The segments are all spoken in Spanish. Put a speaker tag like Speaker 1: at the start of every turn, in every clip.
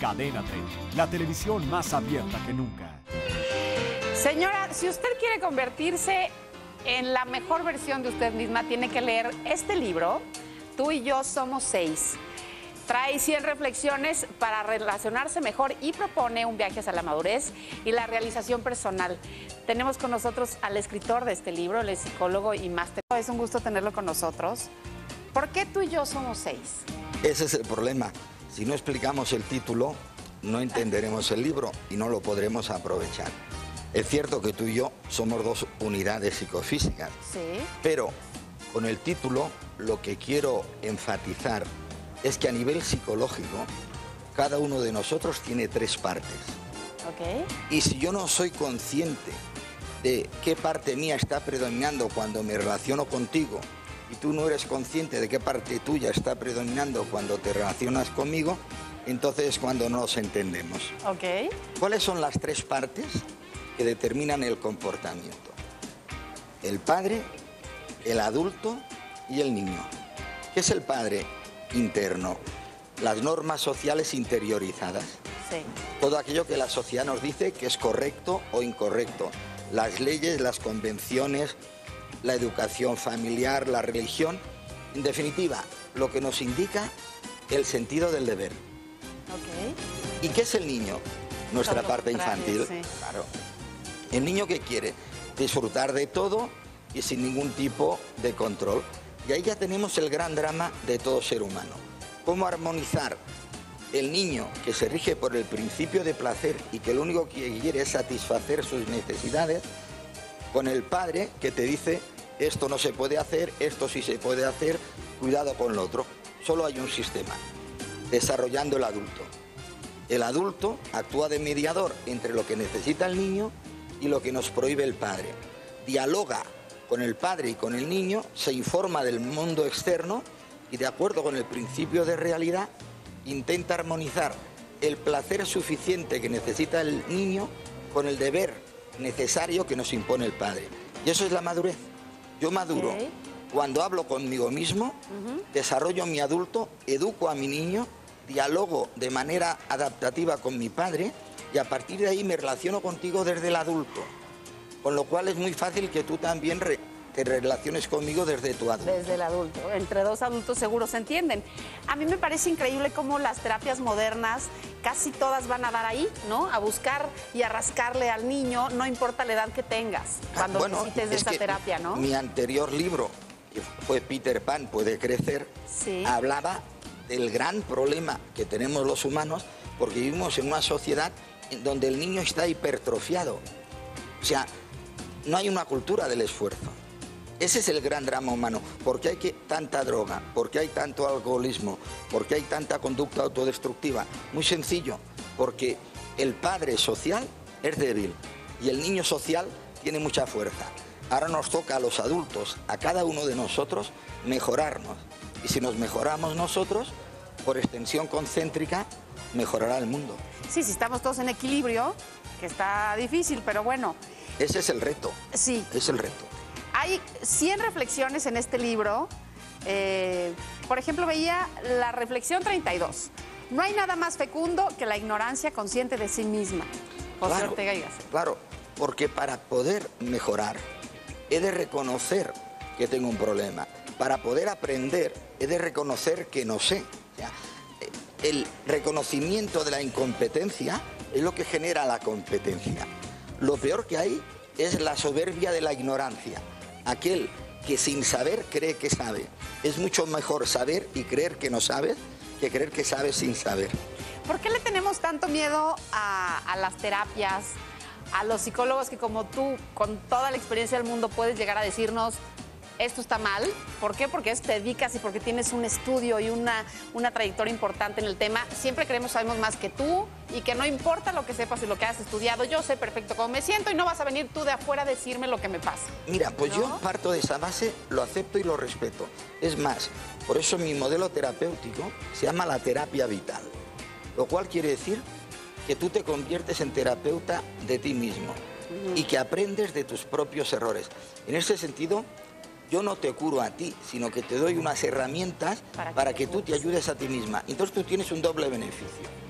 Speaker 1: Cadena 30, la televisión más abierta que nunca.
Speaker 2: Señora, si usted quiere convertirse en la mejor versión de usted misma, tiene que leer este libro, Tú y yo somos 6. Trae 100 reflexiones para relacionarse mejor y propone un viaje hacia la madurez y la realización personal. Tenemos con nosotros al escritor de este libro, el psicólogo y máster. Es un gusto tenerlo con nosotros. ¿Por qué tú y yo somos 6?
Speaker 3: Ese es el problema. Si no explicamos el título, no entenderemos el libro y no lo podremos aprovechar. Es cierto que tú y yo somos dos unidades psicofísicas,
Speaker 2: Sí.
Speaker 3: pero con el título lo que quiero enfatizar es que a nivel psicológico cada uno de nosotros tiene 3 partes.
Speaker 2: Ok.
Speaker 3: Y si yo no soy consciente de qué parte mía está predominando cuando me relaciono contigo y tú no eres consciente de qué parte tuya está predominando cuando te relacionas conmigo, entonces es cuando no nos entendemos.
Speaker 2: Ok.
Speaker 3: ¿Cuáles son las 3 partes que determinan el comportamiento? El padre, el adulto y el niño. ¿Qué es el padre interno? Las normas sociales interiorizadas.
Speaker 2: Sí.
Speaker 3: Todo aquello que la sociedad nos dice que es correcto o incorrecto. Las leyes, las convenciones, la educación familiar, la religión. En definitiva, lo que nos indica el sentido del deber.
Speaker 2: Ok.
Speaker 3: ¿Y qué es el niño? Nuestra
Speaker 2: Todo lo
Speaker 3: parte
Speaker 2: contrario,
Speaker 3: infantil.
Speaker 2: sí.
Speaker 3: Claro. El niño que quiere disfrutar de todo y sin ningún tipo de control. Y ahí ya tenemos el gran drama de todo ser humano. ¿Cómo armonizar el niño que se rige por el principio de placer y que lo único que quiere es satisfacer sus necesidades con el padre que te dice esto no se puede hacer, esto sí se puede hacer, cuidado con lo otro? Solo hay un sistema, desarrollando el adulto. El adulto actúa de mediador entre lo que necesita el niño y lo que nos prohíbe el padre. Dialoga con el padre y con el niño, se informa del mundo externo y de acuerdo con el principio de realidad intenta armonizar el placer suficiente que necesita el niño con el deber necesario que nos impone el padre. Y eso es la madurez. Yo maduro cuando hablo conmigo mismo, desarrollo mi adulto, educo a mi niño, dialogo de manera adaptativa con mi padre y a partir de ahí me relaciono contigo desde el adulto. Con lo cual es muy fácil que tú también te relaciones conmigo desde tu adulto.
Speaker 2: Desde el adulto. Entre dos adultos seguro se entienden. A mí me parece increíble cómo las terapias modernas casi todas van a dar ahí, ¿no? A buscar y a rascarle al niño, no importa la edad que tengas, cuando necesites de esa terapia, ¿no?
Speaker 3: Mi anterior libro, que fue Peter Pan puede crecer,
Speaker 2: Sí.
Speaker 3: hablaba del gran problema que tenemos los humanos porque vivimos en una sociedad en donde el niño está hipertrofiado. O sea, no hay una cultura del esfuerzo. Ese es el gran drama humano. ¿Por qué hay tanta droga? ¿Por qué hay tanto alcoholismo? ¿Por qué hay tanta conducta autodestructiva? Muy sencillo, porque el padre social es débil y el niño social tiene mucha fuerza. Ahora nos toca a los adultos, a cada uno de nosotros, mejorarnos. Y si nos mejoramos nosotros, por extensión concéntrica, mejorará el mundo.
Speaker 2: Sí, si estamos todos en equilibrio, que está difícil, pero bueno.
Speaker 3: Ese es el reto.
Speaker 2: Sí.
Speaker 3: Es el reto.
Speaker 2: Hay 100 reflexiones en este libro. Por ejemplo, veía la reflexión 32. No hay nada más fecundo que la ignorancia consciente de sí misma. José
Speaker 3: Claro,
Speaker 2: Ortega y Gasset.
Speaker 3: claro, porque para poder mejorar he de reconocer que tengo un problema. Para poder aprender he de reconocer que no sé. O sea, el reconocimiento de la incompetencia es lo que genera la competencia. Lo peor que hay es la soberbia de la ignorancia. Aquel que sin saber cree que sabe. Es mucho mejor saber y creer que no sabes que creer que sabes sin saber.
Speaker 2: ¿Por qué le tenemos tanto miedo a las terapias, a los psicólogos que como tú, con toda la experiencia del mundo, puedes llegar a decirnos esto está mal? ¿Por qué? Porque te dedicas y porque tienes un estudio y una trayectoria importante en el tema. Siempre creemos que sabemos más que tú y que no importa lo que sepas y lo que has estudiado, yo sé perfecto cómo me siento y no vas a venir tú de afuera a decirme lo que me pasa.
Speaker 3: Mira, pues
Speaker 2: ¿no?
Speaker 3: yo parto de esa base, lo acepto y lo respeto. Es más, por eso mi modelo terapéutico se llama la terapia vital, lo cual quiere decir que tú te conviertes en terapeuta de ti mismo y que aprendes de tus propios errores. En ese sentido, yo no te curo a ti, sino que te doy unas herramientas para que tú te ayudes a ti misma. Entonces tú tienes un doble beneficio.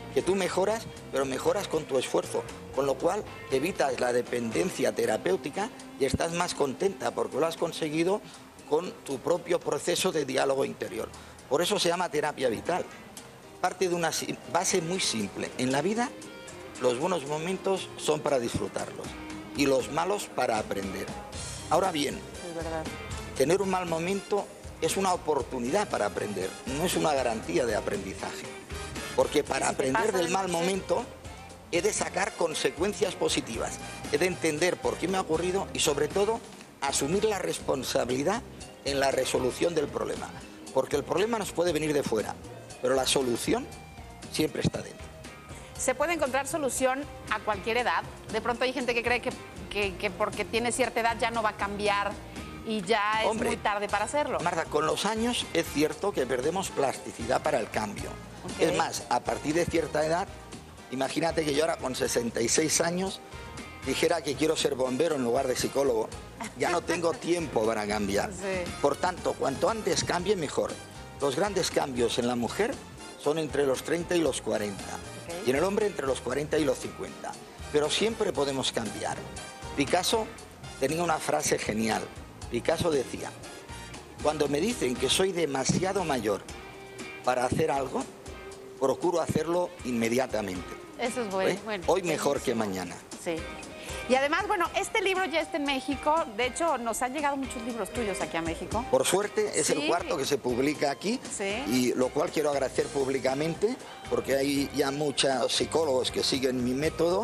Speaker 3: que tú mejoras, pero mejoras con tu esfuerzo, con lo cual evitas la dependencia terapéutica y estás más contenta porque lo has conseguido con tu propio proceso de diálogo interior. Por eso se llama terapia vital. Parte de una base muy simple. En la vida, los buenos momentos son para disfrutarlos y los malos para aprender. Ahora bien,
Speaker 2: Es verdad.
Speaker 3: tener un mal momento es una oportunidad para aprender, no es una garantía de aprendizaje. Porque para aprender del mal momento he de sacar consecuencias positivas, he de entender por qué me ha ocurrido y sobre todo asumir la responsabilidad en la resolución del problema. Porque el problema nos puede venir de fuera, pero la solución siempre está dentro.
Speaker 2: ¿Se puede encontrar solución a cualquier edad? De pronto hay gente que cree que porque tiene cierta edad ya no va a cambiar y ya es muy tarde para hacerlo.
Speaker 3: Marta, con los años es cierto que perdemos plasticidad para el cambio.
Speaker 2: Okay.
Speaker 3: Es más, a partir de cierta edad, imagínate que yo ahora con 66 años dijera que quiero ser bombero en lugar de psicólogo. Ya no tengo tiempo para cambiar.
Speaker 2: Sí.
Speaker 3: Por tanto, cuanto antes cambie, mejor. Los grandes cambios en la mujer son entre los 30 y los 40. Okay. Y en el hombre entre los 40 y los 50. Pero siempre podemos cambiar. Picasso tenía una frase genial. Picasso decía, cuando me dicen que soy demasiado mayor para hacer algo, procuro hacerlo inmediatamente.
Speaker 2: Eso es bueno. Bueno,
Speaker 3: hoy mejor que mañana.
Speaker 2: Sí. Y además, bueno, este libro ya está en México. De hecho, nos han llegado muchos libros tuyos aquí a México.
Speaker 3: Por suerte, es el cuarto que se publica aquí.
Speaker 2: Sí.
Speaker 3: Y lo cual quiero agradecer públicamente, porque hay ya muchos psicólogos que siguen mi método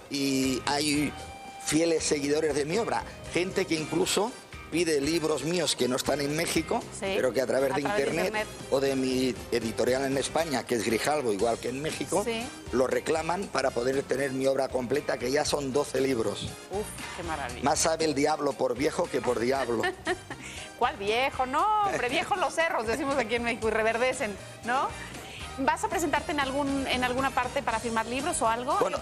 Speaker 3: y hay fieles seguidores de mi obra. Gente que incluso pide libros míos que no están en México, pero que a través de internet o de mi editorial en España, que es Grijalbo, igual que en México, lo reclaman para poder tener mi obra completa, que ya son 12 libros.
Speaker 2: Uf, qué maravilla.
Speaker 3: Más sabe el diablo por viejo que por diablo.
Speaker 2: ¿Cuál viejo? No, hombre, viejos los cerros, decimos aquí en México, y reverdecen, ¿no? ¿Vas a presentarte en alguna parte para firmar libros o algo?
Speaker 3: Bueno,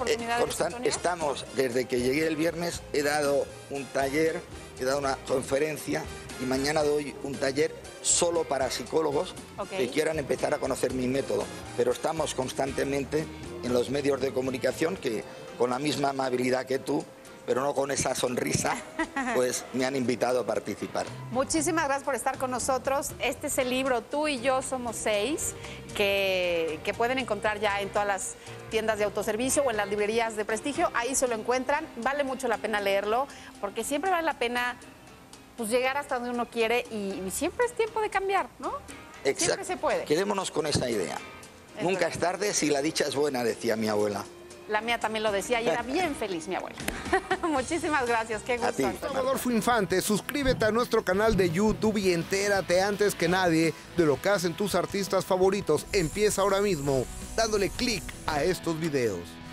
Speaker 3: estamos, desde que llegué el viernes, he dado un taller, he dado una conferencia y mañana doy un taller solo para psicólogos que quieran empezar a conocer mi método. Pero estamos constantemente en los medios de comunicación que, con la misma amabilidad que tú, pero no con esa sonrisa, pues me han invitado a participar.
Speaker 2: Muchísimas gracias por estar con nosotros. Este es el libro Tú y yo somos 6, que pueden encontrar ya en todas las tiendas de autoservicio o en las librerías de prestigio. Ahí se lo encuentran. Vale mucho la pena leerlo, porque siempre vale la pena pues, llegar hasta donde uno quiere y siempre es tiempo de cambiar, ¿no?
Speaker 3: Exacto.
Speaker 2: Siempre se puede.
Speaker 3: Quedémonos con esa idea. Nunca es tarde si la dicha es buena, decía mi abuela.
Speaker 2: La mía también lo decía y era bien feliz mi abuela. Muchísimas gracias, qué gusto.
Speaker 4: Soy Adolfo Infante, suscríbete a nuestro canal de YouTube y entérate antes que nadie de lo que hacen tus artistas favoritos. Empieza ahora mismo dándole clic a estos videos.